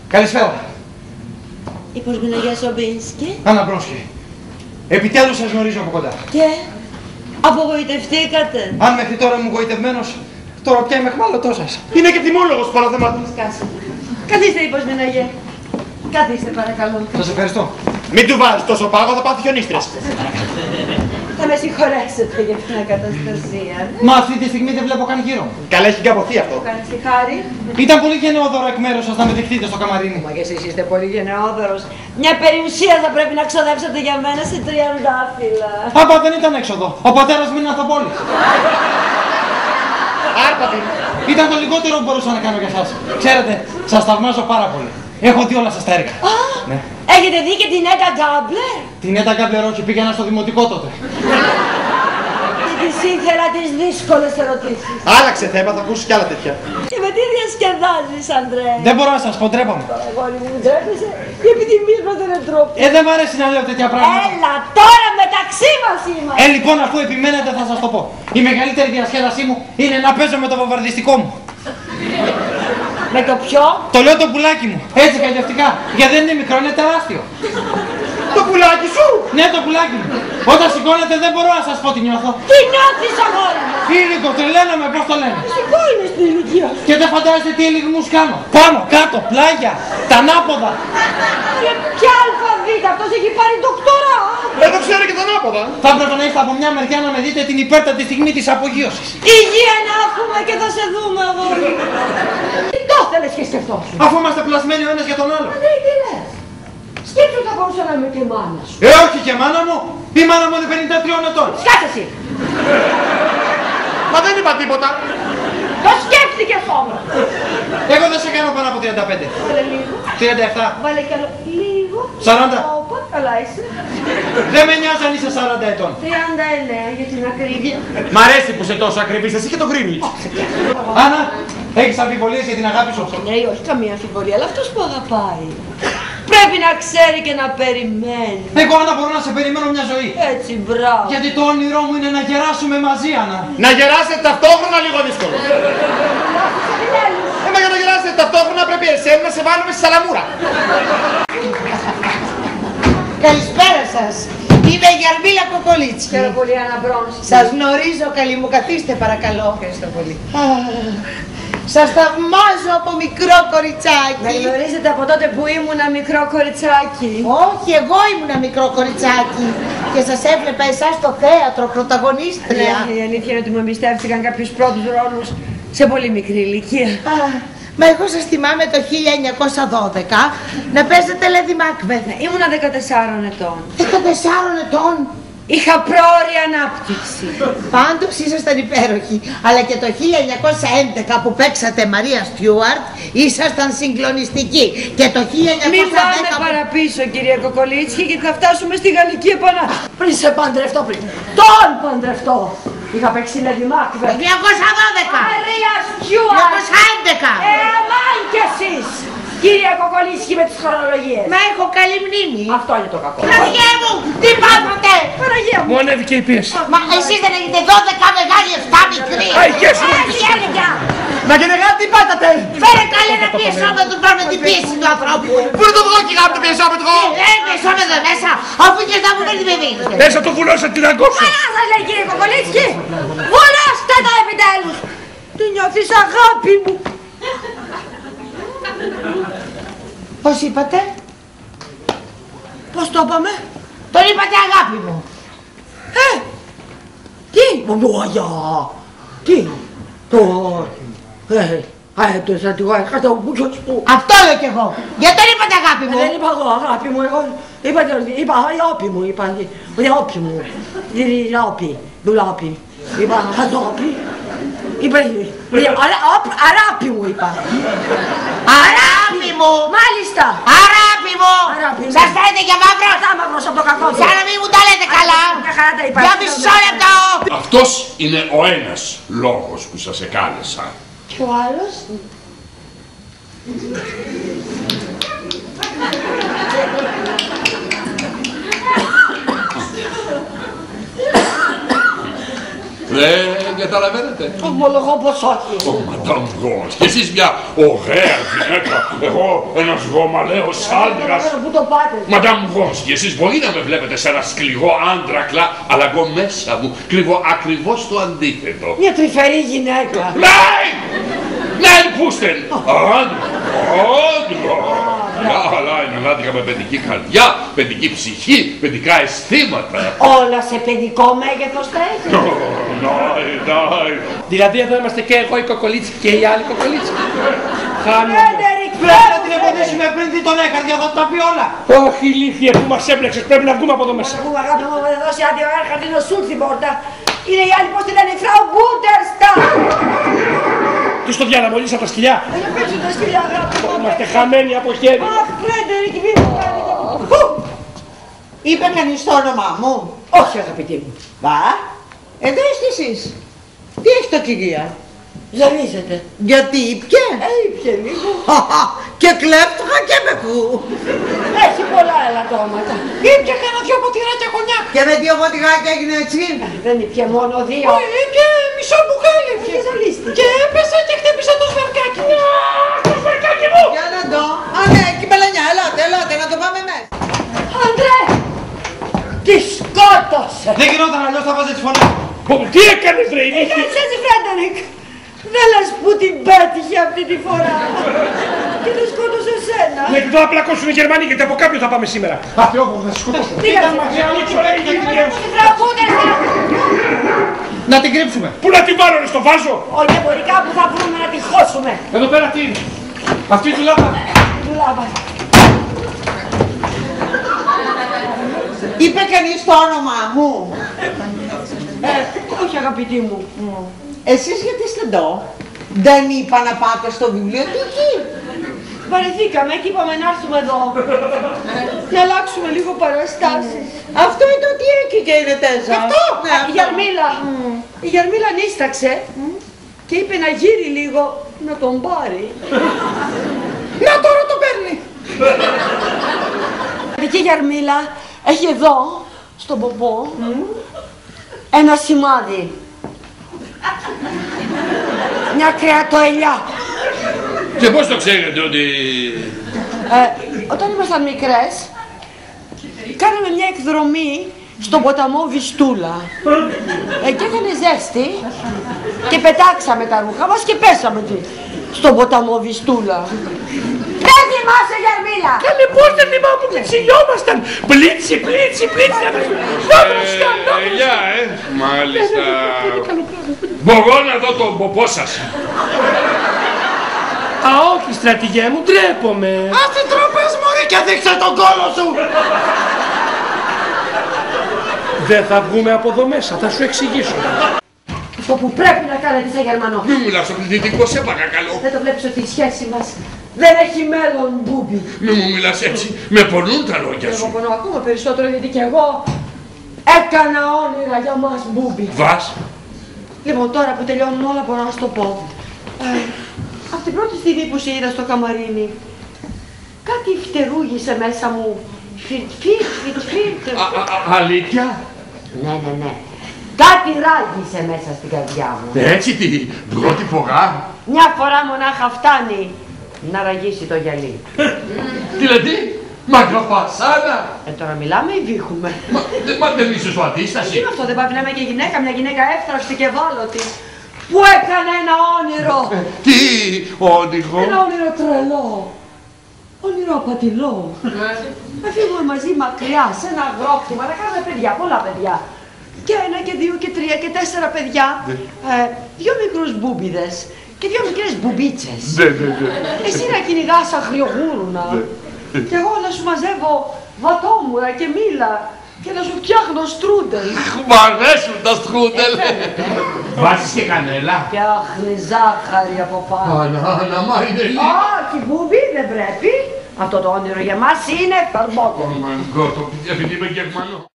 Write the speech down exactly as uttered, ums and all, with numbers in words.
Καλησπέρα. Είπος Μιναγιά Σομπίνσκι. Άννα Μπρόνσκι. Επιτέλους σας γνωρίζω από κοντά. Και απογοητευτήκατε. Αν μέχρι τώρα ήμουν γοητευμένος, τώρα πια είμαι εχμάλωτός σας. Είναι και τιμόλογος παραθεμάτων. Σκάσε. Καθίστε, είπος Μιναγιά. Καθίστε παρακαλώ. Σας ευχαριστώ. Μην του βάζεις τόσο πάγο, θα πάθει χιονίστρες. Θα με συγχωρέσετε για την ακαταστασία. Μα αυτή τη στιγμή δεν βλέπω καν γύρω μου. Καλά, έχει γκαποθεί αυτό. Κάνεις τη χάρη. Ήταν πολύ γενναιόδωρο εκ μέρους σας να με δεχτείτε στο καμαρίνι. Μα και εσείς είστε πολύ γενναιόδωρος. Μια περιουσία θα πρέπει να ξοδέψετε για μένα σε τριαντάφυλλα. Απα, δεν ήταν έξοδο. Ο πατέρας μου είναι ανθοπόλης. Άρπατη. Ήταν το λιγότερο που μπορούσα να κάνω για σας. Ξέρετε, σας θαυμάζω πάρα πολύ. Έχω δει όλα σας τα έργα. Α, ναι. Έχετε δει και την Έτα Γκάμπλερ. Την Έτα Γκάμπλερ όχι, πήγαινα στο δημοτικό τότε. Και της ήθελα τις δύσκολες ερωτήσεις. Άλλαξε θέμα, θα ακούσεις κι άλλα τέτοια. Και με τι διασκεδάζεις, Αντρέ. Δεν μπορώ να σας πω, ντρέπαμε. Αγόρι μου, ντρέπεσαι. Η επιτιμία μας δεν είναι τρόπο. Ε, δεν μ' αρέσει να λέω τέτοια πράγματα. Έλα, τώρα μεταξύ μας είμαστε. Ε, λοιπόν, αφού επιμένετε θα σας το πω. Η μεγαλύτερη διασκέδασή μου είναι να παίζω με το βομβαρδιστικό μου. Με το ποιο? Το λέω το πουλάκι μου. Έτσι καλλιτευτικά. Γιατί δεν είναι μικρό, είναι τεράστιο. Το πουλάκι σου! Ναι, το πουλάκι μου. Όταν σηκώνεται δεν μπορώ να σας πω τι νιώθω. Τι νιώθεις, αγόρι μου? Φίλικο, τρελαίνομαι, πώς το λένε. Φυσικό είναι στην ηλικία σου. Και δεν φαντάζεστε τι ελιγμούς κάνω. Πάνω, κάτω, πλάγια, τα ανάποδα. Και ποια αλφαβήτα, αυτός έχει πάρει ντοκτορά. Εδώ ξέρει και τα ανάποδα. Θα έπρεπε να είστε από μια μεριά να με δείτε την υπέρτατη στιγμή της απογείωσης. Υγεία να έχουμε και θα σε δούμε, αγόρι μου. Τι το θέλεις και σκεφτόσου. Αφού είμαστε πλασμένοι ο ένας για τον άλλο. Ναι, τι λες. Σκέψου θα μπορούσα να είμαι και μάνα σου. Ε, όχι και μάνα μου. Η μάνα μου είναι πενήντα τριών ετών. Σκάτσε εσύ. Μα δεν είπα τίποτα. Το σκέφτηκες όμως. Εγώ δεν σε κάνω πάνω από τριάντα πέντε. Βάλε λίγο. τριάντα επτά. Βάλε κι άλλο λίγο. σαράντα. Όπα, καλά είσαι. Δεν με νοιάζει αν είσαι σαράντα ετών. τριάντα εννέα για την ακρίβεια. Μ' αρέσει που είσαι τόσο ακριβής, εσύ και το Greenwich. Άννα, έχεις αμφιβολίες για την αγάπη σου. Ναι, όχι καμία αμφιβολία, αλλά αυτός που αγαπάει πρέπει να ξέρει και να περιμένει. Εγώ, Άννα, μπορώ να σε περιμένω μια ζωή. Έτσι, μπράβο. Γιατί το όνειρό μου είναι να γεράσουμε μαζί, Άννα. Να γεράσετε ταυτόχρονα λίγο δύσκολο. Ε, μα για να γεράσετε ταυτόχρονα πρέπει εσένα να σε βάλουμε στη σαλαμούρα. Καλησπέρα σας. Είμαι η Γιαρμίλα Κοκολίτσικη. Χαίρομαι πολύ, Άννα Μπρόνσκι. Σας γνωρίζω, καλή μου, καθίστε παρακαλώ. Ευχαριστώ πολύ. Σας θαυμάζω από μικρό κοριτσάκι. Με γνωρίζετε από τότε που ήμουνα μικρό κοριτσάκι. Όχι, εγώ ήμουνα μικρό κοριτσάκι και σας έβλεπα εσάς στο θέατρο πρωταγωνίστρια. Ναι, η αλήθεια είναι ότι μου εμπιστεύτηκαν κάποιους πρώτους ρόλους σε πολύ μικρή ηλικία. Α, μα εγώ σας θυμάμαι το χίλια εννιακόσια δώδεκα να παίζετε Lady Macbeth. Ήμουνα δεκατεσσάρων ετών. δεκατεσσάρων ετών. Είχα πρόωρη ανάπτυξη. Πάντως ήσασταν υπέροχοι. Αλλά και το χίλια εννιακόσια έντεκα που παίξατε Μαρία Στιούαρτ ήσασταν συγκλονιστικοί. Και το χίλια εννιακόσια δέκα. Μην πάμε παραπίσω, κυρία Κοκολίτσικη, γιατί θα φτάσουμε στη Γαλλική Επανάσταση. Πριν σε παντρευτώ, πριν. Τον παντρευτώ. Είχα παίξει Lady Macbeth. εννιακόσια δώδεκα. Μαρία Στιούαρτ. εννιακόσια έντεκα. Ε, αμάν κι εσείς. Κυρία Κοκολίτσικη με τις χρονολογίες. Μα έχω καλή μνήμη. Αυτό είναι το κακό. Παναγία μου, τι πάθατε. Παναγία μου. Μου ανέβηκε η πίεση. Μα εσείς δεν έχετε δώδεκα μεγάλη, εφτά μικρή. Αϊ, και εσύ. Έχει έλεγα. Μα γενεγά τι πάτατε. Φέρε καλή ένα πιεσόμετρο πάνω την πίεση του ανθρώπου. Πού είναι το βγω και γάμο το πιεσόμετρο. Ε, πιεσόμετρο μέσα, αφού και θα μου δεν την παιδίνετε. Μέσα το βουλώσω την αγκόψω. Καλά σας λέει, κύριε Κοκολίτσικη. Βουλώστε το επιτέλους. Τι νιώθεις, αγάπη μου. Πώς είπατε? Πώς το είπαμε? Τον είπατε αγάπη μου. Ε, τι, μαμουαγιά, τι, το, ε, ε, το στρατηγό έχασα ο μπούτσος του. Αυτό λέω κι εγώ. Γιατί τον είπατε αγάπη μου. Δεν είπα εγώ αγάπη μου, εγώ είπα, είπα αγάπη μου, είπα, αγάπη μου, αγάπη, δουλάπη, είπα αγάπη, είπα, αγάπη μου είπα. Αγάπη μου. Μάλιστα. Αγάπη μου. Αγάπη μου. Σας φαίνεται για μαύρο. Θα μαύρος από το κακό. Σαν να μην μου τα λέτε καλά. Μια χαρά τα είπα. Για μισό λεπτό. Αυτός είναι ο ένας λόγος που σας εκάλεσα. Και ο άλλος? Δεν καταλαβαίνετε. Ομολογώ πως όχι. Ω, Μαντάμ Γκόνς, και εσείς μια ωραία γυναίκα, εγώ ένας γομαλαίος άντρας. Πού το πάτε? Μαντάμ Γκόνς, και εσείς μπορεί να με βλέπετε σε ένα σκληρό άντρακλα, αλλά εγώ μέσα μου κρύβω ακριβώς το αντίθετο. Μια τρυφερή γυναίκα. Nein! Nein, Pusten! Άντρα, άντρα. Αλλά είναι άντρα με παιδική καρδιά, παιδική ψυχή, παιδικά αισθήματα. Όλα σε παιδικό μέγεθος θα έχει. Nein, nein. Δηλαδή εδώ είμαστε και εγώ η κοκολίτσα και η άλλη κοκολίτσα. Χάνουμε. Φρέντερικ, Πρέπει να την εμποδίσουμε πριν δει τον έκαρδια, θα τα πει όλα. Όχι ηλίθιε που μας έπλεξες, πρέπει να βγούμε από εδώ μέσα. Πού αγάπη μου θα δώσει άδειο έρχεται να σου την πόρτα. Είναι η άλλη, πώς τη λένε, η Φράου Μπούντερσταρ. Τι στο διάλα, μόλις από τα σκυλιά. Για πέτσου τα σκυλιά, αγάπη μου. Είμαστε χαμένοι από χέρι. Αχ, Φρέντερικ, μην μου κάνει. Είπε κανείς το όνομά μου? Όχι, αγαπητή μου. Μπα, εδώ είστε εσείς. Τι έχει το κυρία? Ζαλίζεται. Γιατί ήπια? Ε, ήπια λίγο. Και κλέφτηκα και με κου. Έχει πολλά ελαττώματα. Ήπια κανένα δυο ποτηράκια κονιάκ. Και με δύο ποτηγάκια έγινε έτσι. Δεν ήπια μόνο δύο. Ήπια μισό μπουκάλι. Και ζαλίστηκε. Και έπεσε και χτύπησε το σβερκάκι. Το σβερκάκι μου. Για να δω. Α, ναι, εκεί μελανιά, ελάτε, ελάτε, να το πάμε μέσα. Αντρέ! Τη σκότωσε! Δεν γινόταν αλλιώς, θα βάζε τις φωνές. Τι έκανες ρε ηλίθιε. Έκανες έτσι, Φρέντερικ! Δεν λες που την πέτυχε αυτή τη φορά! Και δεν σκότωσε εσένα! Ναι, εδώ θα πλακώσουν οι Γερμανοί γιατί από κάποιον θα πάμε σήμερα. Αχ, όχι, θα σε σκοτώσω. Τι κάνεις! Να την κρύψουμε. Πού να την βάλω, ρε, στο βάζο. Όχι, μπορεί κάπου θα βρούμε να τη χώσουμε! Εδώ πέρα τι είναι. Αυτή του λάβα. Δουλάβα! Είπε κανείς το όνομά μου? Ε, όχι αγαπητή μου. Εσείς γιατί είστε εδώ? Δεν είπα να πάτε στο βιβλιοθήκη? Βαρεθήκαμε και είπαμε να έρθουμε εδώ. Να αλλάξουμε λίγο παραστάσεις. Αυτό είναι ότι εκεί και είναι τέζα. Αυτό! Ναι, Η αυτό. Γερμίλα. Η Γερμίλα νίσταξε και είπε να γύρει λίγο να τον πάρει. Να τώρα το παίρνει. Η Γερμίλα έχει εδώ, στον ποπό, ένα σημάδι. Μια κρεατοελιά. Και πώς το ξέρετε ότι... Ε, όταν ήμασταν μικρές, κάναμε μια εκδρομή στον ποταμό Βιστούλα. Εκεί έκανε ζέστη και πετάξαμε τα ρούχα μας και πέσαμε εκεί, στον ποταμό Βιστούλα. Δεν θυμάσαι, Γερμίλα! Καλέ, πώς δεν θυμάμαι που ξυλιόμασταν. Πλίτσι, πλίτσι, πλίτσι. Να βρουσκάνω. Ελιά, ε, μάλιστα. Μπορώ να δω τον ποπό σας. Α, όχι, στρατηγέ μου, ντρέπομαι. Ας την τροπές μωρή και δείξε τον κόλο σου. Δεν θα βγούμε από εδώ μέσα, θα σου εξηγήσω. Αυτό που πρέπει να κάνετε σαν Γερμανό. Μην μιλάς στο πληθυντικό, σε παρακαλώ. Δεν το βλέπεις ότι η σχέση μας δεν έχει μέλλον, Μπούμπι. Μην μου μιλάς έτσι. Με πονούν τα λόγια Εγώ σου. πονώ ακόμα περισσότερο γιατί και εγώ έκανα όνειρα για μας, Μπούμπι. Βας. Λοιπόν, τώρα που τελειώνουν όλα μπορώ να σου το πω. Ε, από την πρώτη στιγμή που σε είδα στο καμαρίνι, κάτι φτερούγησε μέσα μου. Φιρτ, φιρτ, φιρτ, φιρτ. Α, α, α, αλήθεια. Ναι, ναι, ναι. Κάτι ράγισε μέσα στην καρδιά μου. Έτσι την πρώτη φορά. Μια φορά μονάχα φτάνει να ραγίσει το γυαλί. Δηλαδή, μακροφασάνα. Ε, τώρα μιλάμε ή βήχουμε. Μα, δε- μα δεν είσαι στο αντίσταση. Τι είναι αυτό, δεν πάει να είμαι και γυναίκα, μια γυναίκα εύθραυστη και ευάλωτη. Που έκανε ένα όνειρο. Τι όνειρο. Ένα όνειρο τρελό. Όνειρο απατηλό. Να φύγουμε μαζί μακριά σε ένα αγρόκτημα, να κάνουμε παιδιά, πολλά παιδιά. Και ένα και δύο και τρία και τέσσερα παιδιά. Ε, δύο μικρούς μπούμπιδες και δύο μικρές μπουμπίτσες. Ναι, ναι, ναι. Εσύ να κυνηγάς αγριογούρουνα. Και εγώ να σου μαζεύω βατόμουρα και μήλα και να σου φτιάχνω στρούντελ. Μ' αρέσουν τα στρούντελ. Βάζεις και κανέλα. Φτιάχνει ζάχαρη από πάνω. Ανά, να μα είναι λίγο. Όχι, μπούμπι, δεν πρέπει. Αυτό το όνειρο για μας είναι καρμπότο. Oh my God, επειδή είμαι Γερμανό.